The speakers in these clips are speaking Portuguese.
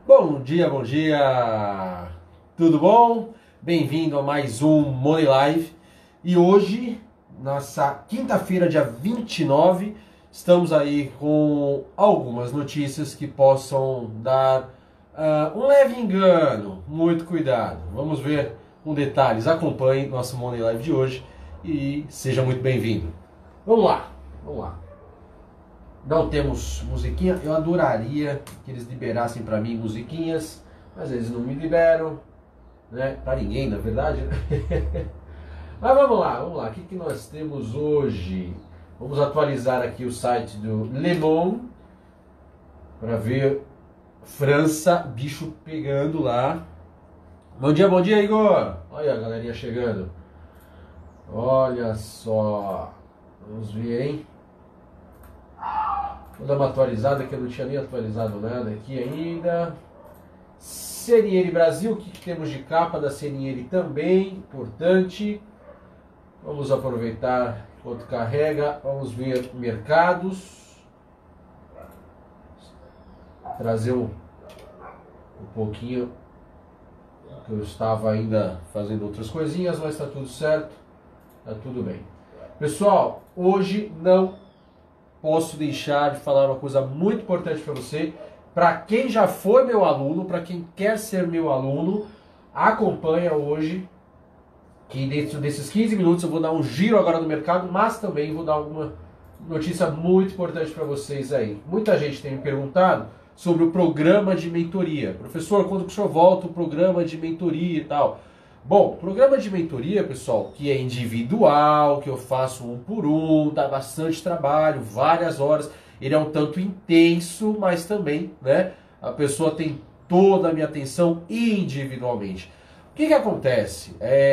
Bom dia, tudo bom? Bem-vindo a mais um Money Live. E hoje, nessa quinta-feira, dia 29, estamos aí com algumas notícias que possam dar um leve engano. Muito cuidado. Vamos ver com detalhes. Acompanhe nosso Money Live de hoje e seja muito bem-vindo. Vamos lá. Não temos musiquinha. Eu adoraria que eles liberassem para mim musiquinhas, mas eles não me liberam, né? Para ninguém, na verdade, né? Mas vamos lá. O que nós temos hoje? Vamos atualizar aqui o site do Le Monde para ver França, bicho pegando lá. Bom dia, Igor. Olha a galerinha chegando. Olha só. Vamos ver, hein? Vou dar uma atualizada, que eu não tinha nem atualizado nada aqui ainda. CNL Brasil, o que temos de capa da CNL também, importante. Vamos aproveitar enquanto carrega, vamos ver mercados. Trazer um pouquinho, que eu estava ainda fazendo outras coisinhas, mas está tudo certo, está tudo bem. Pessoal, hoje não posso deixar de falar uma coisa muito importante para você. Para quem já foi meu aluno, para quem quer ser meu aluno, acompanha hoje, que dentro desses 15 minutos eu vou dar um giro agora no mercado, mas também vou dar alguma notícia muito importante para vocês aí. Muita gente tem me perguntado sobre o programa de mentoria. Professor, quando que o senhor volta o programa de mentoria e tal? Bom, programa de mentoria, pessoal, que é individual, que eu faço um por um, dá bastante trabalho, várias horas. Ele é um tanto intenso, mas também, né, a pessoa tem toda a minha atenção individualmente. O que acontece?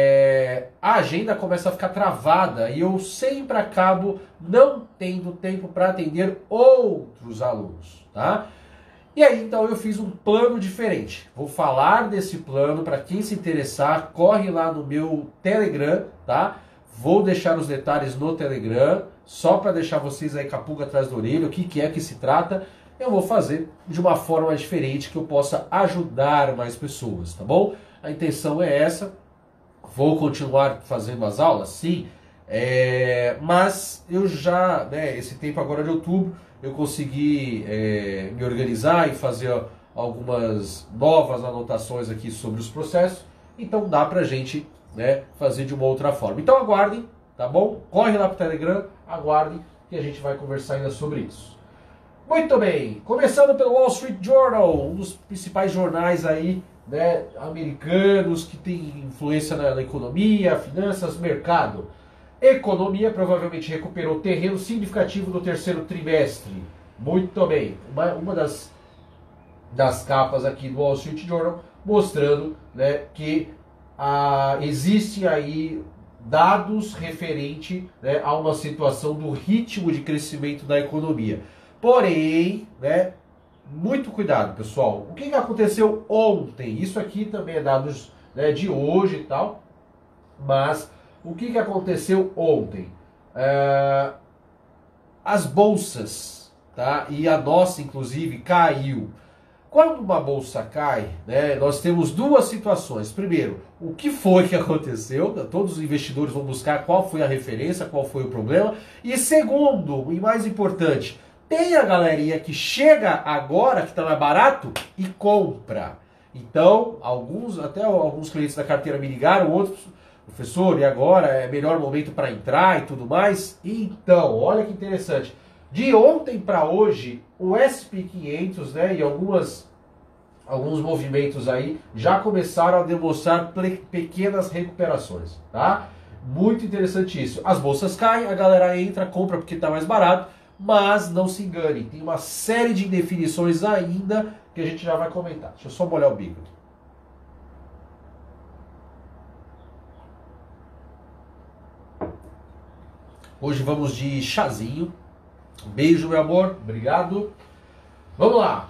A agenda começa a ficar travada e eu sempre acabo não tendo tempo para atender outros alunos, tá? E aí, então, eu fiz um plano diferente. Vou falar desse plano, para quem se interessar, corre lá no meu Telegram, tá? Vou deixar os detalhes no Telegram, só para deixar vocês aí com a pulga atrás da orelha, o que é que se trata. Eu vou fazer de uma forma diferente, que eu possa ajudar mais pessoas, tá bom? A intenção é essa. Vou continuar fazendo as aulas? Sim. Mas eu já, né, esse tempo agora de outubro, eu consegui me organizar e fazer algumas novas anotações aqui sobre os processos. Então dá pra gente, né, fazer de uma outra forma. Então aguardem, tá bom? Corre lá pro Telegram, aguardem que a gente vai conversar ainda sobre isso. Muito bem, começando pelo Wall Street Journal, um dos principais jornais aí, né, americanos que tem influência na economia, finanças, mercado. Economia provavelmente recuperou terreno significativo no terceiro trimestre. Muito bem. Uma das capas aqui do Wall Street Journal mostrando, né, que existem aí dados referente, né, a uma situação do ritmo de crescimento da economia. Porém, né, muito cuidado, pessoal. O que aconteceu ontem? Isso aqui também é dados, né, de hoje e tal, mas o que aconteceu ontem? As bolsas, tá? E a nossa, inclusive, caiu. Quando uma bolsa cai, né, nós temos duas situações. Primeiro, o que foi que aconteceu? Todos os investidores vão buscar qual foi a referência, qual foi o problema. E segundo, e mais importante, tem a galerinha que chega agora, que está mais barato, e compra. Então, até alguns clientes da carteira me ligaram, outros: professor, e agora é melhor momento para entrar e tudo mais? Então, olha que interessante. De ontem para hoje, o SP 500, né, e alguns movimentos aí já começaram a demonstrar pequenas recuperações, tá? Muito interessante isso. As bolsas caem, a galera entra, compra porque está mais barato, mas não se engane, tem uma série de indefinições ainda que a gente já vai comentar. Deixa eu só molhar o bico aqui. Hoje vamos de chazinho. Beijo, meu amor. Obrigado. Vamos lá.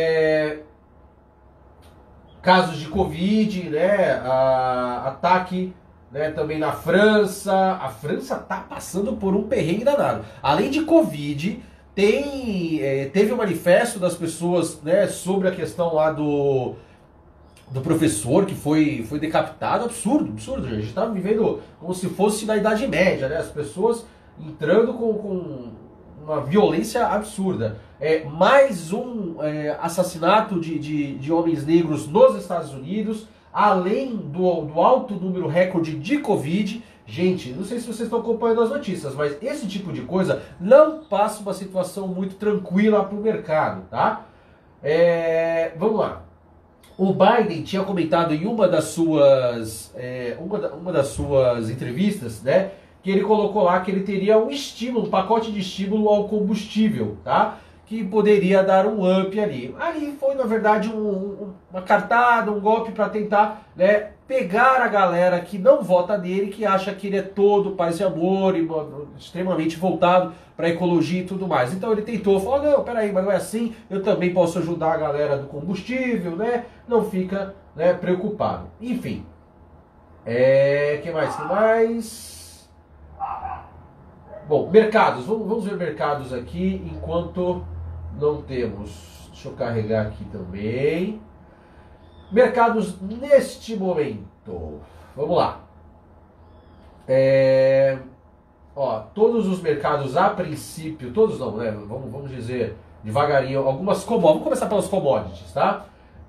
Casos de Covid, né? Ataque, né, também na França. A França tá passando por um perrengue danado. Além de Covid, teve um manifesto das pessoas, né, sobre a questão lá do professor que foi decapitado. Absurdo, absurdo, gente. A gente está vivendo como se fosse na Idade Média, né? As pessoas entrando com uma violência absurda. Mais um assassinato de homens negros nos Estados Unidos, além do alto número recorde de Covid. Gente, não sei se vocês estão acompanhando as notícias, mas esse tipo de coisa não passa uma situação muito tranquila para o mercado, tá? Vamos lá. O Biden tinha comentado em uma das suas entrevistas, né, que ele colocou lá que ele teria um estímulo, um pacote de estímulo ao combustível, tá? Que poderia dar um up ali. Ali foi, na verdade, uma cartada, um golpe para tentar, né, pegar a galera que não vota nele, que acha que ele é todo paz e amor, e extremamente voltado para a ecologia e tudo mais. Então ele tentou, falou, não, peraí, mas não é assim, eu também posso ajudar a galera do combustível, né? Não fica, né, preocupado. Enfim. Que mais? Bom, mercados. Vamos ver mercados aqui enquanto não temos. Deixa eu carregar aqui também. Mercados neste momento. Vamos lá. Todos os mercados a princípio, todos não, né? Vamos dizer devagarinho, algumas commodities. Vamos começar pelas commodities, tá?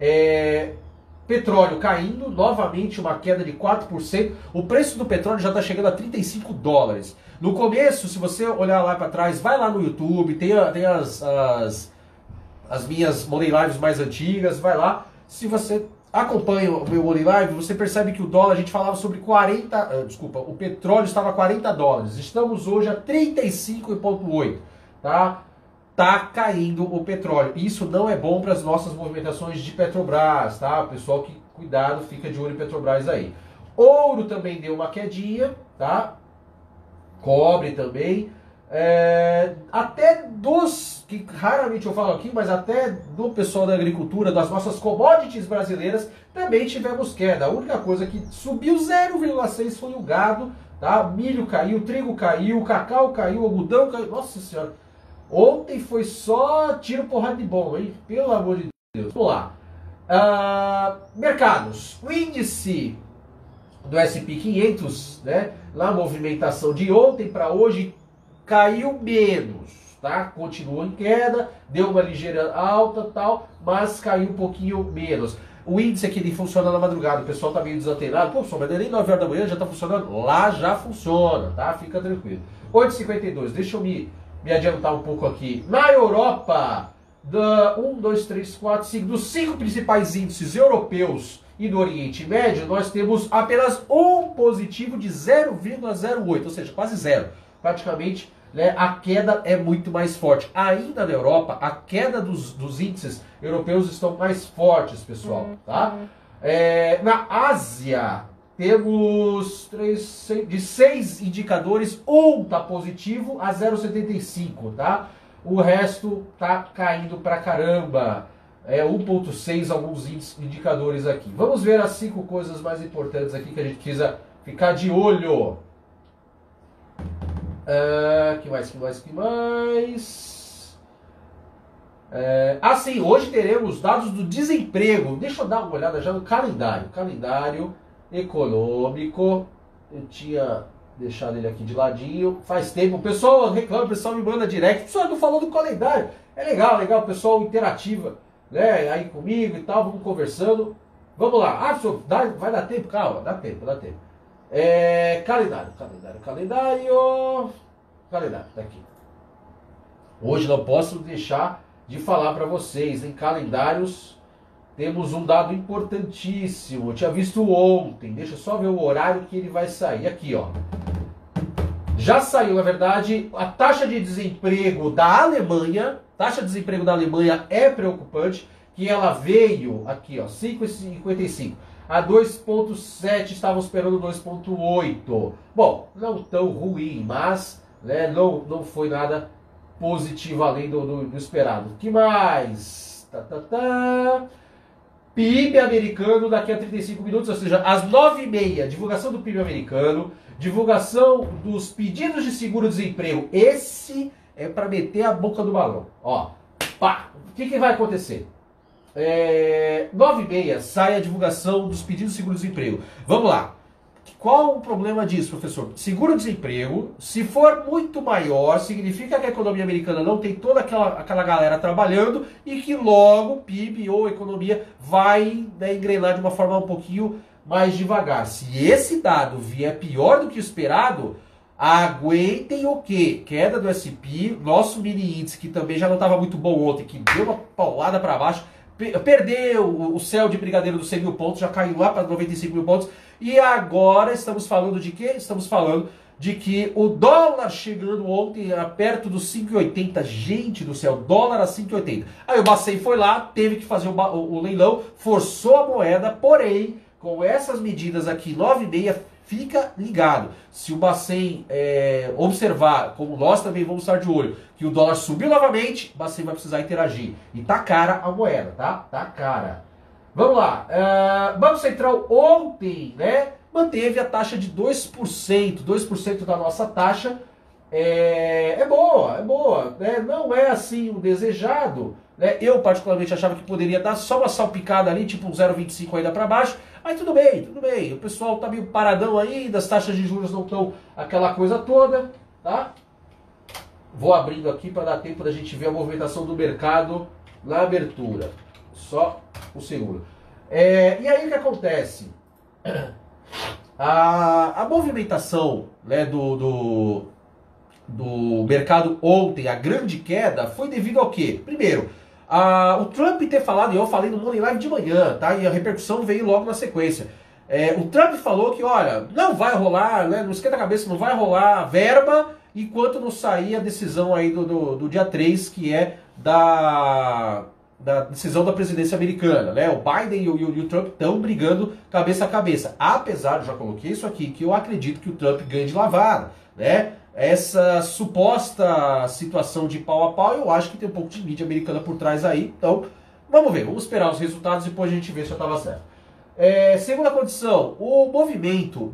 Petróleo caindo, novamente uma queda de 4%. O preço do petróleo já está chegando a 35 dólares. No começo, se você olhar lá para trás, vai lá no YouTube, tem as minhas Money Lives mais antigas, vai lá. Se você acompanha o meu Money Live, você percebe que o dólar, a gente falava sobre o petróleo estava a 40 dólares. Estamos hoje a 35,8, tá? Tá caindo o petróleo. Isso não é bom para as nossas movimentações de Petrobras, tá? Pessoal que, cuidado, fica de olho em Petrobras aí. Ouro também deu uma quedinha, tá? Cobre também. Até dos, que raramente eu falo aqui, mas até do pessoal da agricultura, das nossas commodities brasileiras, também tivemos queda. A única coisa que subiu 0,6 foi o gado, tá? Milho caiu, trigo caiu, cacau caiu, algodão caiu. Nossa senhora, ontem foi só tiro, porrada de bomba, hein? Pelo amor de Deus. Vamos lá. Mercados. O índice do S&P 500, né? Na movimentação de ontem para hoje, caiu menos, tá? Continua em queda, deu uma ligeira alta, tal, mas caiu um pouquinho menos. O índice aqui ele funciona na madrugada, o pessoal tá meio desantenado. Pô, mas nem 9 horas da manhã já tá funcionando. Lá já funciona, tá? Fica tranquilo. 8,52, deixa eu me adiantar um pouco aqui. Na Europa, 1, 2, 3, 4, 5, dos 5 principais índices europeus e do Oriente Médio, nós temos apenas um positivo de 0,08, ou seja, quase zero. Praticamente, né, a queda é muito mais forte. Ainda na Europa, a queda dos índices europeus estão mais fortes, pessoal. Tá? Na Ásia, temos de 6 indicadores, um está positivo a 0,75, tá? O resto tá caindo pra caramba. 1,6 alguns indicadores aqui. Vamos ver as 5 coisas mais importantes aqui que a gente precisa ficar de olho. Que mais? Sim, hoje teremos dados do desemprego. Deixa eu dar uma olhada já no calendário. Calendário econômico. Eu tinha deixado ele aqui de ladinho. Faz tempo. O pessoal reclama, o pessoal me manda direct. Pessoal, não falou do calendário. É legal, o pessoal interativa, né? Aí comigo e tal, vamos conversando. Vamos lá. Professor, vai dar tempo? Calma, dá tempo. Calendário, tá aqui. Hoje não posso deixar de falar para vocês, em calendários temos um dado importantíssimo. Eu tinha visto ontem, deixa eu só ver o horário que ele vai sair. Aqui, ó. Já saiu, na verdade, a taxa de desemprego da Alemanha. Taxa de desemprego da Alemanha é preocupante, que ela veio aqui, ó, 5,55. A 2,7, estavam esperando 2,8. Bom, não tão ruim, mas, né, não foi nada positivo além do esperado. O que mais? PIB americano daqui a 35 minutos, ou seja, às 9h30, divulgação do PIB americano, divulgação dos pedidos de seguro-desemprego. Esse é para meter a boca do balão. Ó, pá, o que vai acontecer? 9h30 sai a divulgação dos pedidos de seguro-desemprego. Vamos lá. Qual o problema disso, professor? Seguro-desemprego, se for muito maior, significa que a economia americana não tem toda aquela galera trabalhando e que logo o PIB ou a economia vai, né, engrenar de uma forma um pouquinho mais devagar. Se esse dado vier pior do que o esperado, aguentem o quê? Queda do S&P, nosso mini índice, que também já não estava muito bom ontem, que deu uma paulada para baixo, perdeu o céu de brigadeiro dos 100 mil pontos, já caiu lá para 95 mil pontos. E agora estamos falando de quê? Estamos falando de que o dólar chegando ontem perto dos 5,80. Gente do céu, dólar a 5,80. Aí o Bacen foi lá, teve que fazer o leilão, forçou a moeda, porém, com essas medidas aqui, 9h30, fica ligado. Se o Bacen observar, como nós também vamos estar de olho, que o dólar subiu novamente, o Bacen vai precisar interagir. E tá cara a moeda, tá? Tá cara. Vamos lá. Banco Central ontem, né, manteve a taxa de 2%. 2% da nossa taxa é boa, né? Não é assim o desejado, né? Eu particularmente achava que poderia dar só uma salpicada ali, tipo um 0,25 ainda para baixo. Aí tudo bem. O pessoal tá meio paradão ainda, as taxas de juros não estão aquela coisa toda, tá? Vou abrindo aqui para dar tempo da gente ver a movimentação do mercado na abertura. Só um segundo. E aí o que acontece? A movimentação, né, do mercado ontem, a grande queda, foi devido ao quê? Primeiro, o Trump ter falado, e eu falei no Money Live de manhã, tá? E a repercussão veio logo na sequência. O Trump falou que, olha, não vai rolar, né, não esquenta a cabeça, não vai rolar verba enquanto não sair a decisão aí do dia 3, que é da decisão da presidência americana, né? O Biden e o Trump estão brigando cabeça a cabeça. Apesar, eu já coloquei isso aqui, que eu acredito que o Trump ganhe de lavada, né? Essa suposta situação de pau a pau, eu acho que tem um pouco de mídia americana por trás aí. Então, vamos ver, vamos esperar os resultados e depois a gente vê se eu estava certo. Segunda condição, o movimento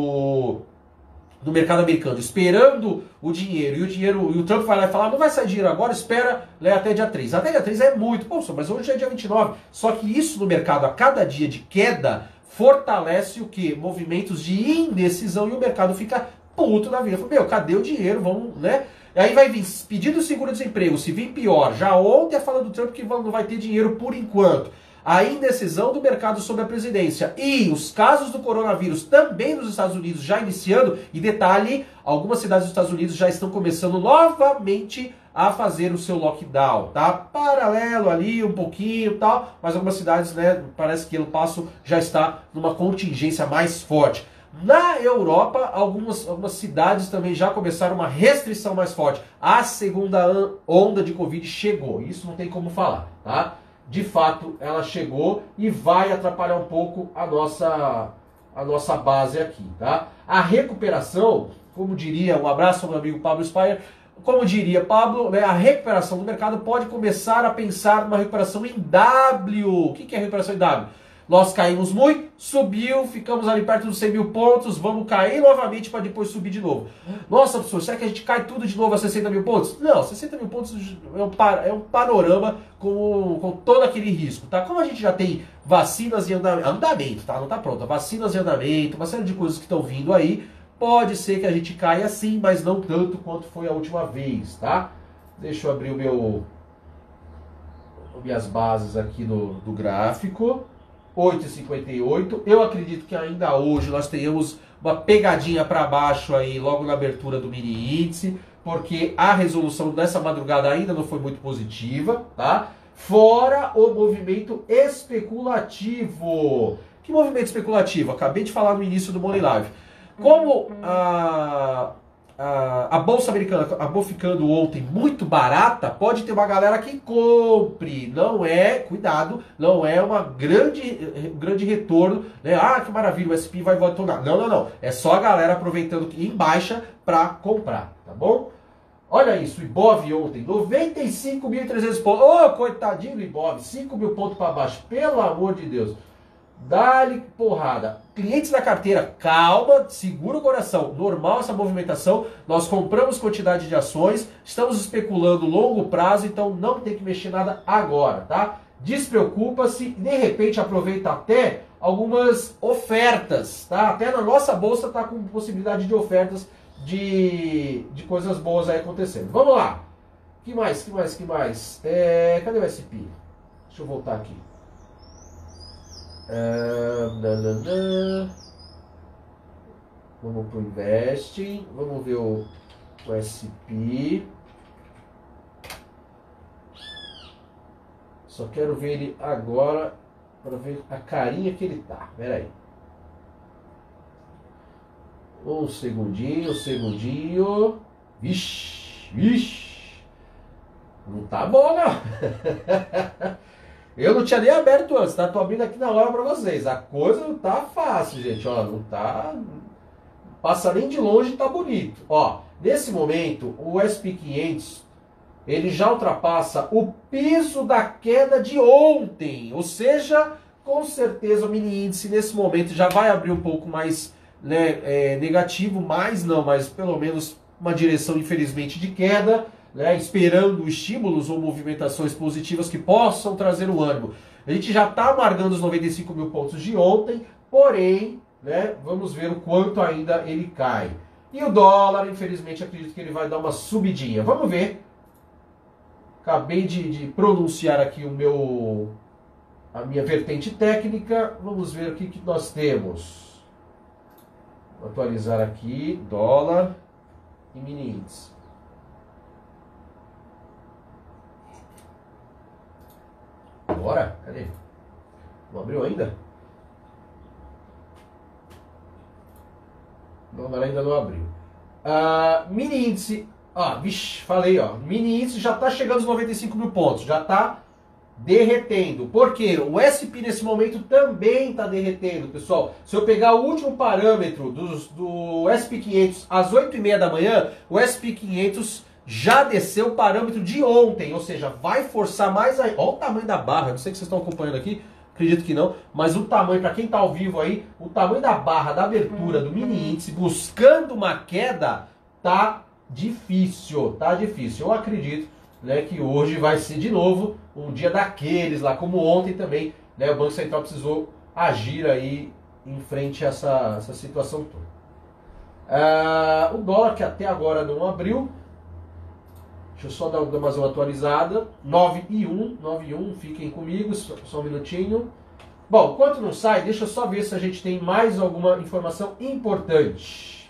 do mercado americano esperando o dinheiro, e o Trump vai lá e fala, não vai sair dinheiro agora, espera, né, até dia 3. Até dia 3 é muito, poxa, mas hoje é dia 29. Só que isso no mercado, a cada dia de queda, fortalece o quê? Movimentos de indecisão, e o mercado fica puto da vida. Fala, meu, cadê o dinheiro? Vamos, né? E aí vai vir pedido de seguro-desemprego, se vir pior. Já ontem falando do Trump que não vai ter dinheiro por enquanto. A indecisão do mercado sobre a presidência e os casos do coronavírus também nos Estados Unidos já iniciando, e detalhe, algumas cidades dos Estados Unidos já estão começando novamente a fazer o seu lockdown, tá? Paralelo ali um pouquinho e tal, mas algumas cidades, né, parece que o passo já está numa contingência mais forte. Na Europa, algumas cidades também já começaram uma restrição mais forte. A segunda onda de Covid chegou, isso não tem como falar, tá? De fato, ela chegou e vai atrapalhar um pouco a nossa base aqui, tá? A recuperação, como diria, um abraço ao meu amigo Pablo Spire, como diria Pablo, né, a recuperação do mercado pode começar a pensar numa recuperação em W. O que é recuperação em W? Nós caímos muito, subiu, ficamos ali perto dos 100 mil pontos, vamos cair novamente para depois subir de novo. Nossa, professor, será que a gente cai tudo de novo a 60 mil pontos? Não, 60 mil pontos é um panorama com todo aquele risco, tá? Como a gente já tem vacinas em andamento, tá? Não tá pronto, vacinas em andamento, uma série de coisas que estão vindo aí, pode ser que a gente caia sim, mas não tanto quanto foi a última vez, tá? Deixa eu abrir minhas bases aqui do gráfico. 8,58. Eu acredito que ainda hoje nós tenhamos uma pegadinha para baixo aí logo na abertura do mini índice, porque a resolução dessa madrugada ainda não foi muito positiva, tá? Fora o movimento especulativo. Que movimento especulativo? Acabei de falar no início do Money Live. Como a bolsa americana acabou ficando ontem muito barata, pode ter uma galera que compre. Não é, cuidado, não é uma grande retorno, né? Ah, que maravilha, o S&P vai voltar. Não. É só a galera aproveitando em baixa para comprar, tá bom? Olha isso, o Ibov ontem, 95.300 pontos. Ô, coitadinho do Ibov, 5 mil pontos para baixo, pelo amor de Deus. Dá-lhe porrada. Clientes da carteira, calma, segura o coração. Normal essa movimentação. Nós compramos quantidade de ações, estamos especulando longo prazo, então não tem que mexer nada agora, tá? Despreocupa-se, de repente aproveita até algumas ofertas, tá? Até na nossa bolsa tá com possibilidade de ofertas de coisas boas aí acontecendo. Vamos lá. Que mais? Cadê o SP? Deixa eu voltar aqui. Vamos pro Investing. Vamos ver o SP. Só quero ver ele agora para ver a carinha que ele tá. Pera aí. Um segundinho. Vixe. Não tá bom, não. Eu não tinha nem aberto antes, tá? Tô abrindo aqui na hora pra vocês. A coisa não tá fácil, gente. Ó, não tá... Passa nem de longe, tá bonito. Ó, nesse momento, o SP500, ele já ultrapassa o piso da queda de ontem. Ou seja, com certeza o mini índice nesse momento já vai abrir um pouco mais, né, negativo, mas pelo menos uma direção, infelizmente, de queda. Né, esperando estímulos ou movimentações positivas que possam trazer o ânimo. A gente já está amargando os 95 mil pontos de ontem, porém, né, vamos ver o quanto ainda ele cai. E o dólar, infelizmente, acredito que ele vai dar uma subidinha. Vamos ver. Acabei de pronunciar aqui a minha vertente técnica. Vamos ver o que nós temos. Vou atualizar aqui, dólar e mini índice. Bora? Cadê? Não abriu ainda? O dólar ainda não abriu. Mini índice. Falei, ó. Mini índice já está chegando aos 95 mil pontos. Já está derretendo. Por quê? O SP nesse momento também está derretendo, pessoal. Se eu pegar o último parâmetro do SP500 às 8h30 da manhã, o SP500 já desceu o parâmetro de ontem, ou seja, vai forçar mais aí. Olha o tamanho da barra, não sei se vocês estão acompanhando aqui, acredito que não, mas o tamanho, para quem está ao vivo aí, o tamanho da barra da abertura do mini índice, buscando uma queda, tá difícil, tá difícil. Eu acredito, né, que hoje vai ser de novo um dia daqueles lá, como ontem também, né, o Banco Central precisou agir aí em frente a essa situação toda. O dólar, que até agora não abriu, deixa eu só dar mais uma atualizada. 9,1, fiquem comigo, só um minutinho. Bom, enquanto não sai, deixa eu só ver se a gente tem mais alguma informação importante.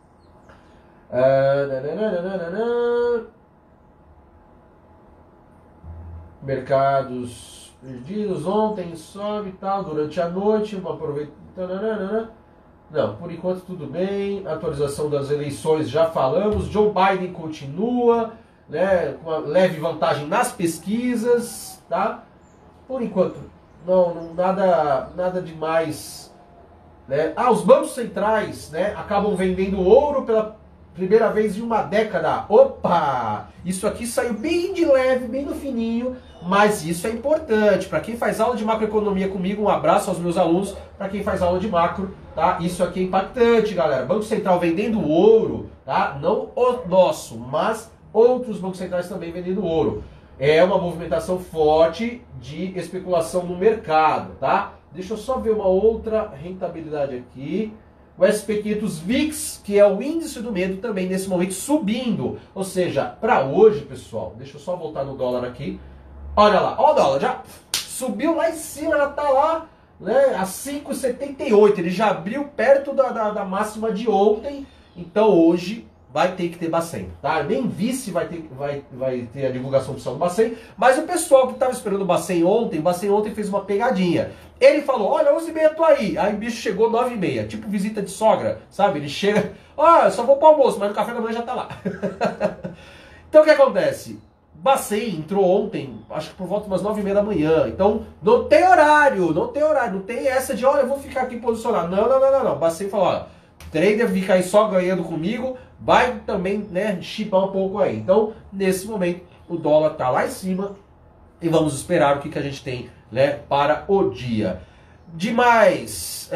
Mercados perdidos ontem, sobe e tal, durante a noite, vamos aproveitar. Não, por enquanto tudo bem. Atualização das eleições já falamos. Joe Biden continua, né, com uma leve vantagem nas pesquisas, tá? Por enquanto, nada demais, né? Os bancos centrais, né, acabam vendendo ouro pela primeira vez em uma década. Opa! Isso aqui saiu bem de leve, bem no fininho, mas isso é importante. Para quem faz aula de macroeconomia comigo, um abraço aos meus alunos. Para quem faz aula de macro, tá? Isso aqui é impactante, galera. Banco Central vendendo ouro, tá? Não o nosso, mas outros bancos centrais também vendendo ouro. É uma movimentação forte de especulação no mercado, tá? Deixa eu só ver uma outra rentabilidade aqui. O SP500 VIX, que é o índice do medo, também nesse momento subindo. Ou seja, para hoje, pessoal, deixa eu só voltar no dólar aqui. Olha lá, ó, o dólar já subiu lá em cima, já tá lá, né, a 5,78. Ele já abriu perto da máxima de ontem. Então hoje vai ter que ter Bacen, tá? Nem vi se vai ter a divulgação oficial do Bacen, mas o pessoal que estava esperando o Bacen ontem fez uma pegadinha. Ele falou, olha, 11h30 tô aí o bicho chegou 9h30, tipo visita de sogra, sabe? Ele chega, eu só vou pro almoço, mas no café da manhã já tá lá. Então o que acontece? Bacen entrou ontem, acho que por volta de umas 9h30 da manhã, então não tem horário, não tem essa de, olha, eu vou ficar aqui posicionado. Não. Bacen falou, olha, trader fica aí só ganhando comigo, vai também, né, chipar um pouco aí. Então, nesse momento, o dólar tá lá em cima e vamos esperar o que a gente tem, né, para o dia. Demais.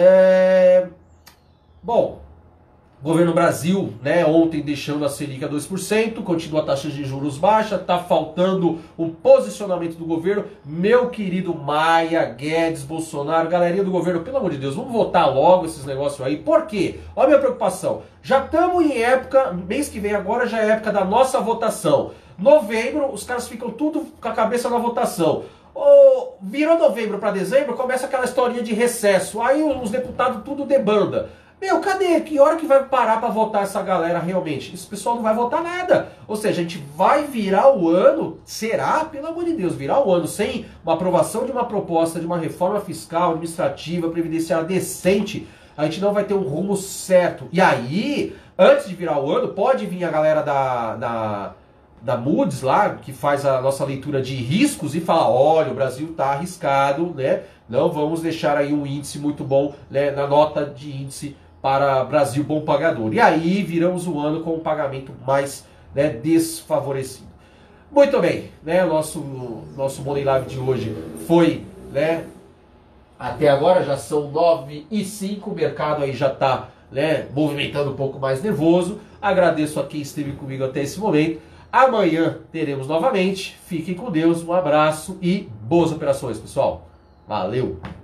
Bom, governo Brasil, né, ontem deixando a Selic a 2%, continua a taxa de juros baixa, tá faltando o posicionamento do governo. Meu querido Maia, Guedes, Bolsonaro, galerinha do governo, pelo amor de Deus, vamos votar logo esses negócios aí. Por quê? Olha a minha preocupação. Já estamos em época, mês que vem agora já é época da nossa votação. Novembro, os caras ficam tudo com a cabeça na votação. Virou novembro para dezembro, começa aquela historinha de recesso. Aí os deputados tudo debanda. Meu, cadê? Que hora que vai parar para votar essa galera realmente? Esse pessoal não vai votar nada. Ou seja, a gente vai virar o ano, será? Pelo amor de Deus, virar o ano sem uma aprovação de uma proposta de uma reforma fiscal, administrativa, previdenciária decente, a gente não vai ter um rumo certo. E aí, antes de virar o ano, pode vir a galera da Moody's lá, que faz a nossa leitura de riscos e falar, olha, o Brasil está arriscado, né? Não vamos deixar aí um índice muito bom, né, na nota de índice para Brasil bom pagador. E aí viramos o ano com um pagamento mais, né, desfavorecido. Muito bem, né? Nosso Money Live de hoje foi, né? Até agora já são 9h05, o mercado aí já está, né, movimentando um pouco mais nervoso. Agradeço a quem esteve comigo até esse momento. Amanhã teremos novamente. Fiquem com Deus, um abraço e boas operações, pessoal. Valeu!